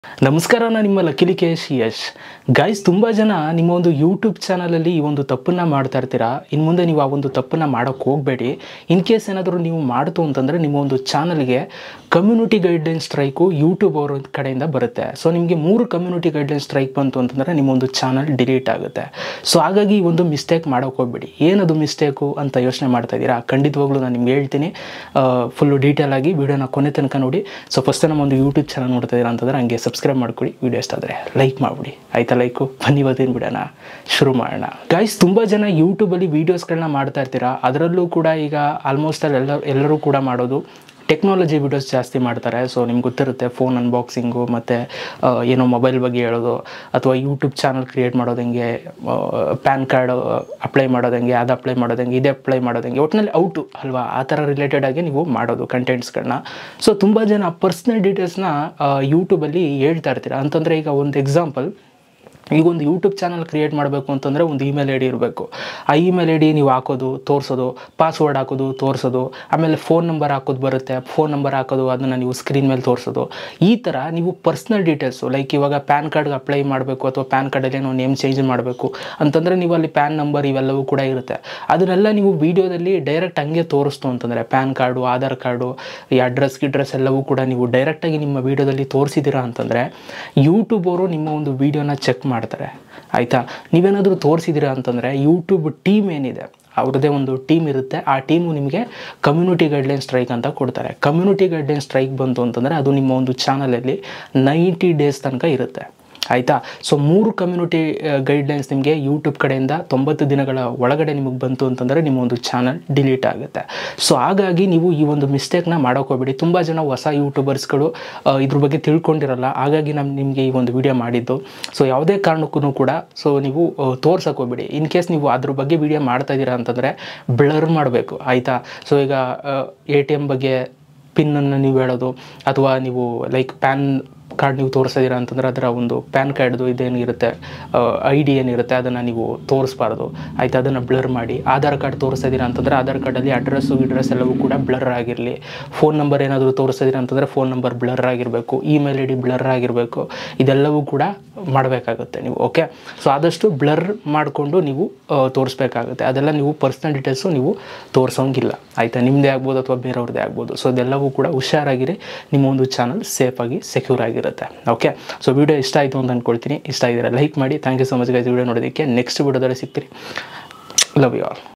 ನಮಸ್ಕಾರ, ನಾನು ನಿಮ್ಮ ಲಕಿಲಿ ಕೇಶ್ ಯಶ್. ಗೈಸ್, ತುಂಬ ಜನ ನಿಮ್ಮ ಒಂದು ಯೂಟ್ಯೂಬ್ ಚಾನಲಲ್ಲಿ ಈ ಒಂದು ತಪ್ಪನ್ನು ಮಾಡ್ತಾ ಇರ್ತೀರಾ. ಇನ್ನು ಮುಂದೆ ನೀವು ಆ ಒಂದು ತಪ್ಪನ್ನು ಮಾಡೋಕ್ಕೆ ಹೋಗಬೇಡಿ. ಇನ್ ಕೇಸ್ ಏನಾದರೂ ನೀವು ಮಾಡ್ತು ಅಂತಂದರೆ ನಿಮ್ಮ ಒಂದು ಚಾನಲ್ಗೆ ಕಮ್ಯುನಿಟಿ ಗೈಡ್ಲೈನ್ ಸ್ಟ್ರೈಕು ಯೂಟ್ಯೂಬ್ ಅವರ ಕಡೆಯಿಂದ ಬರುತ್ತೆ. ಸೊ ನಿಮಗೆ 3 ಕಮ್ಯುನಿಟಿ ಗೈಡ್ಲೈನ್ ಸ್ಟ್ರೈಕ್ ಬಂತು ಅಂತಂದರೆ ನಿಮ್ಮೊಂದು ಚಾನಲ್ ಡಿಲೀಟ್ ಆಗುತ್ತೆ. ಸೊ ಹಾಗಾಗಿ ಈ ಒಂದು ಮಿಸ್ಟೇಕ್ ಮಾಡೋಕ್ಕೆ ಹೋಗಬೇಡಿ. ಏನದು ಮಿಸ್ಟೇಕು ಅಂತ ಯೋಚನೆ ಮಾಡ್ತಾ ಇದ್ದೀರಾ? ಖಂಡಿತವಾಗ್ಲೂ ನಾನು ನಿಮ್ಗೆ ಹೇಳ್ತೀನಿ. ಫುಲ್ಲು ಡೀಟೇಲ್ ಆಗಿ ವೀಡಿಯೋನ ಕೊನೆ ತನಕ ನೋಡಿ. ಸೊ ಫಸ್ಟ್ ನಮ್ಮ ಒಂದು ಯೂಟ್ಯೂಬ್ ಚಾನಲ್ ನೋಡ್ತಾ ಇದ್ದೀರಾ ಅಂತಂದರೆ ಹಂಗೆ ಸಬ್ಸ್ಕ್ರೈಬ್ ಮಾಡ್ಕೊಳ್ಳಿ. ವೀಡಿಯೋ ಇಷ್ಟ ಆದರೆ ಲೈಕ್ ಮಾಡಿಬಿಡಿ, ಆಯಿತಾ? ಲೈಕು ಬನ್ನಿ, ಇವತ್ತಿನ ವಿಡಿಯೋನ ಶುರು ಮಾಡೋಣ. ಗೈಸ್, ತುಂಬ ಜನ ಯೂಟ್ಯೂಬಲ್ಲಿ ವೀಡಿಯೋಸ್ಗಳನ್ನ ಮಾಡ್ತಾ ಇರ್ತೀರಾ. ಅದರಲ್ಲೂ ಕೂಡ ಈಗ ಆಲ್ಮೋಸ್ಟ್ ಎಲ್ಲರೂ ಕೂಡ ಮಾಡೋದು ಟೆಕ್ನಾಲಜಿ ವೀಡಿಯೋಸ್ ಜಾಸ್ತಿ ಮಾಡ್ತಾರೆ. ಸೊ ನಿಮ್ಗೆ ಗೊತ್ತಿರುತ್ತೆ, ಫೋನ್ ಅನ್ಬಾಕ್ಸಿಂಗು ಮತ್ತು ಏನೋ ಮೊಬೈಲ್ ಬಗ್ಗೆ ಹೇಳೋದು, ಅಥವಾ ಯೂಟ್ಯೂಬ್ ಚಾನಲ್ ಕ್ರಿಯೇಟ್ ಮಾಡೋದು ಹೆಂಗೆ, ಪ್ಯಾನ್ ಕಾರ್ಡ್ ಅಪ್ಲೈ ಮಾಡೋದು ಹೆಂಗೆ, ಅದು ಅಪ್ಲೈ ಮಾಡೋದು ಹೆಂಗೆ, ಇದೇ ಅಪ್ಲೈ ಮಾಡೋದು ಹೆಂಗೆ, ಒಟ್ಟಿನಲ್ಲಿ ಔಟು ಅಲ್ವಾ, ಆ ಥರ ರಿಲೇಟೆಡ್ ಆಗಿ ನೀವು ಮಾಡೋದು ಕಂಟೆಂಟ್ಸ್ಗಳನ್ನ. ಸೊ ತುಂಬ ಜನ ಪರ್ಸ್ನಲ್ ಡೀಟೇಲ್ಸ್ನ ಯೂಟ್ಯೂಬಲ್ಲಿ ಹೇಳ್ತಾ ಇರ್ತೀರ. ಅಂತಂದರೆ ಈಗ ಒಂದು ಎಕ್ಸಾಂಪಲ್, ಈಗ ಒಂದು ಯೂಟ್ಯೂಬ್ ಚಾನಲ್ ಕ್ರಿಯೇಟ್ ಮಾಡಬೇಕು ಅಂತಂದರೆ ಒಂದು ಇಮೇಲ್ ಐ ಡಿ ಇರಬೇಕು. ಆ ಇಮೇಲ್ ಐ ಡಿ ನೀವು ಹಾಕೋದು, ತೋರಿಸೋದು, ಪಾಸ್ವರ್ಡ್ ಹಾಕೋದು, ತೋರಿಸೋದು, ಆಮೇಲೆ ಫೋನ್ ನಂಬರ್ ಹಾಕೋದು ಬರುತ್ತೆ, ಫೋನ್ ನಂಬರ್ ಹಾಕೋದು, ಅದನ್ನು ನೀವು ಸ್ಕ್ರೀನ್ ಮೇಲೆ ತೋರಿಸೋದು. ಈ ಥರ ನೀವು ಪರ್ಸ್ನಲ್ ಡೀಟೇಲ್ಸು, ಲೈಕ್ ಇವಾಗ ಪ್ಯಾನ್ ಕಾರ್ಡ್ಗೆ ಅಪ್ಲೈ ಮಾಡಬೇಕು ಅಥವಾ ಪ್ಯಾನ್ ಕಾರ್ಡಲ್ಲಿ ಏನೋ ನೇಮ್ ಚೇಂಜ್ ಮಾಡಬೇಕು ಅಂತಂದರೆ ನೀವು ಅಲ್ಲಿ ಪ್ಯಾನ್ ನಂಬರ್ ಇವೆಲ್ಲವೂ ಕೂಡ ಇರುತ್ತೆ. ಅದನ್ನೆಲ್ಲ ನೀವು ವೀಡಿಯೋದಲ್ಲಿ ಡೈರೆಕ್ಟ್ ಹಂಗೆ ತೋರಿಸ್ತು ಅಂತಂದರೆ, ಪ್ಯಾನ್ ಕಾರ್ಡು, ಆಧಾರ್ ಕಾರ್ಡು, ಈ ಅಡ್ರೆಸ್ ಎಲ್ಲವೂ ಕೂಡ ನೀವು ಡೈರೆಕ್ಟಾಗಿ ನಿಮ್ಮ ವೀಡಿಯೋದಲ್ಲಿ ತೋರಿಸಿದ್ದೀರಾ ಅಂತಂದರೆ ಯೂಟ್ಯೂಬ್ ಅವರು ನಿಮ್ಮ ಒಂದು ವೀಡಿಯೋನ ಚೆಕ್ ಮಾಡ್ತಾರೆ, ಆಯಿತಾ? ನೀವೇನಾದರೂ ತೋರಿಸಿದ್ದೀರಾ ಅಂತಂದರೆ ಯೂಟ್ಯೂಬ್ ಟೀಮ್ ಏನಿದೆ, ಅವ್ರದ್ದೇ ಒಂದು ಟೀಮ್ ಇರುತ್ತೆ. ಆ ಟೀಮು ನಿಮಗೆ ಕಮ್ಯುನಿಟಿ ಗೈಡ್ಲೈನ್ ಸ್ಟ್ರೈಕ್ ಅಂತ ಕೊಡ್ತಾರೆ. ಕಮ್ಯುನಿಟಿ ಗೈಡ್ಲೈನ್ ಸ್ಟ್ರೈಕ್ ಬಂತು ಅಂತಂದರೆ ಅದು ನಿಮ್ಮ ಒಂದು ಚಾನಲಲ್ಲಿ 90 ಡೇಸ್ ತನಕ ಇರುತ್ತೆ, ಆಯಿತಾ? ಸೊ 3 ಕಮ್ಯುನಿಟಿ ಗೈಡ್ಲೈನ್ಸ್ ನಿಮಗೆ ಯೂಟ್ಯೂಬ್ ಕಡೆಯಿಂದ 90 ದಿನಗಳ ಒಳಗಡೆ ನಿಮಗೆ ಬಂತು ಅಂತಂದರೆ ನಿಮ್ಮ ಒಂದು ಚಾನಲ್ ಡಿಲೀಟ್ ಆಗುತ್ತೆ. ಸೊ ಹಾಗಾಗಿ ನೀವು ಈ ಒಂದು ಮಿಸ್ಟೇಕ್ನ ಮಾಡೋಕ್ಕೆ ಹೋಗ್ಬೇಡಿ. ತುಂಬ ಜನ ಹೊಸ ಯೂಟ್ಯೂಬರ್ಸ್ಗಳು ಇದ್ರ ಬಗ್ಗೆ ತಿಳ್ಕೊಂಡಿರಲ್ಲ. ಹಾಗಾಗಿ ನಾನು ನಿಮಗೆ ಈ ಒಂದು ವಿಡಿಯೋ ಮಾಡಿದ್ದು. ಸೊ ಯಾವುದೇ ಕಾರಣಕ್ಕೂ ಕೂಡ ಸೊ ನೀವು ತೋರ್ಸಕ್ಕೆ ಹೋಗ್ಬೇಡಿ. ಇನ್ ಕೇಸ್ ನೀವು ಅದ್ರ ಬಗ್ಗೆ ವಿಡಿಯೋ ಮಾಡ್ತಾ ಇದ್ದೀರಾ ಅಂತಂದರೆ ಬ್ಲರ್ ಮಾಡಬೇಕು, ಆಯಿತಾ? ಸೊ ಈಗ ATM ಬಗ್ಗೆ ಪಿನ್ನನ್ನು ನೀವು ಹೇಳೋದು, ಅಥವಾ ನೀವು ಲೈಕ್ ಪ್ಯಾನ್ ಕಾರ್ಡ್ ನೀವು ತೋರಿಸಿದ್ದೀರಾ ಅಂತಂದರೆ ಅದರ ಒಂದು ಪ್ಯಾನ್ ಕಾರ್ಡ್ದು ಇದೇನಿರುತ್ತೆ, ID ಏನಿರುತ್ತೆ ಅದನ್ನು ನೀವು ತೋರಿಸ್ಬಾರ್ದು, ಆಯಿತಾ? ಅದನ್ನು ಬ್ಲರ್ ಮಾಡಿ. ಆಧಾರ್ ಕಾರ್ಡ್ ತೋರಿಸ್ತಿದ್ದೀರಾ ಅಂತಂದರೆ ಆಧಾರ್ ಕಾರ್ಡಲ್ಲಿ ಅಡ್ರೆಸ್ಸು ಎಲ್ಲವೂ ಕೂಡ ಬ್ಲರ್ ಆಗಿರಲಿ. ಫೋನ್ ನಂಬರ್ ಏನಾದರೂ ತೋರಿಸ್ತಿದ್ದೀರಾ ಅಂತಂದರೆ ಫೋನ್ ನಂಬರ್ ಬ್ಲರ್ ಆಗಿರಬೇಕು, ಇಮೇಲ್ ID ಬ್ಲರ್ ಆಗಿರಬೇಕು. ಇದೆಲ್ಲವೂ ಕೂಡ ಮಾಡಬೇಕಾಗುತ್ತೆ ನೀವು, ಓಕೆ? ಸೊ ಆದಷ್ಟು ಬ್ಲರ್ ಮಾಡಿಕೊಂಡು ನೀವು ತೋರಿಸ್ಬೇಕಾಗುತ್ತೆ. ಅದೆಲ್ಲ ನೀವು ಪರ್ಸ್ನಲ್ ಡೀಟೇಲ್ಸು ನೀವು ತೋರಿಸೋಂಗಿಲ್ಲ, ಆಯಿತಾ? ನಿಮ್ಮದೇ ಆಗ್ಬೋದು ಅಥವಾ ಬೇರೆಯವ್ರದ್ದೇ ಆಗ್ಬೋದು. ಸೊ ಇದೆಲ್ಲವೂ ಕೂಡ ಹುಷಾರಾಗಿರಿ. ನಿಮ್ಮ ಒಂದು ಚಾನಲ್ ಸೇಫಾಗಿ ಸೆಕ್ಯೂರ್ ಆಗಿರುತ್ತೆ, ಓಕೆ? ಸೊ ವಿಡಿಯೋ ಇಷ್ಟ ಆಯಿತು ಅಂತ ಅಂದ್ಕೊಳ್ತೀನಿ. ಇಷ್ಟ ಆಗಿದ್ರೆ ಲೈಕ್ ಮಾಡಿ. Thank you so much guys video ನೋಡೋದಕ್ಕೆ. ನೆಕ್ಸ್ಟ್ ವಿಡಿಯೋದಲ್ಲಿ ಸಿಗ್ತೀರಿ. Love you all.